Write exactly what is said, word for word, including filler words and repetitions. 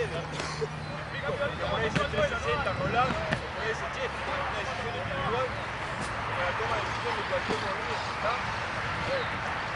dedo. Por ahí se trescientos sesenta Roland, por ahí se Chef, una decisión individual, para la toma de decisión de cualquier movimiento, ¿está?